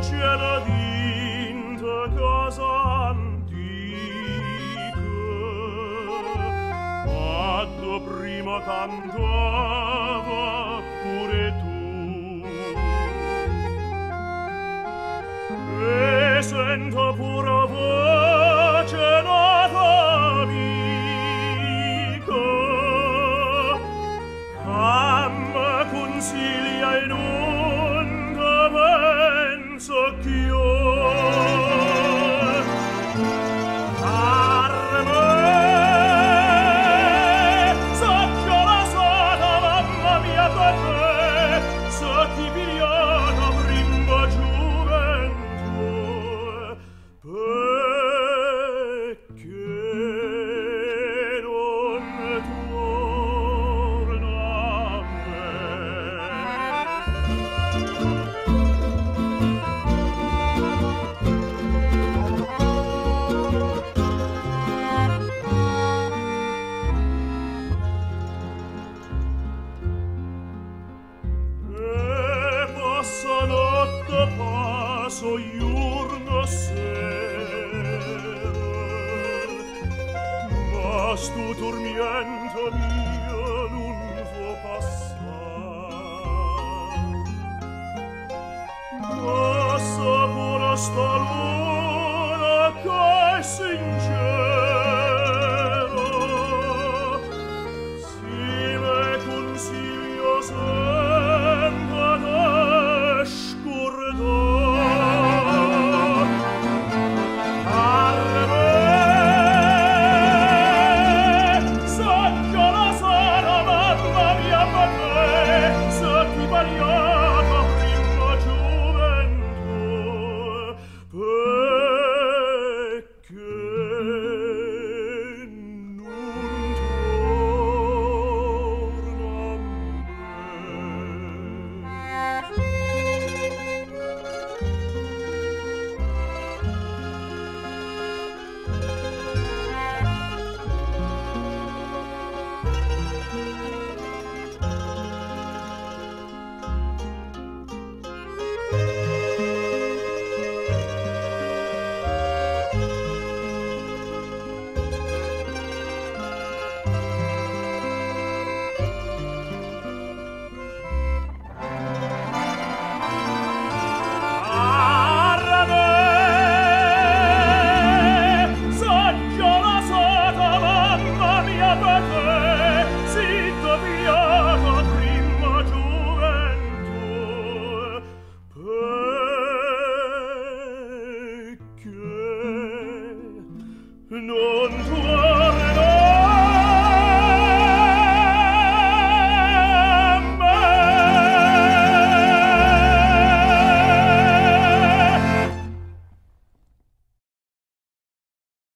c'era dinta casa antica, quando prima cantava pure tu, e sento pure voce nata amica, amma consiglia in onda penso ch'io arme sacchio la sata mamma mia per me so chi pigliata prima gioventù perché non torna a me. E passa notte, passo giorno sera, ma sto tormento mio non può passare. Passa pure sta luna che è sincera, si me consiglio sempre da scordare. Arme, sacchio la sara mamma mia per me, sa chi variata prima gioventù, perché non sacchio la sata mamma mia per te, zitto via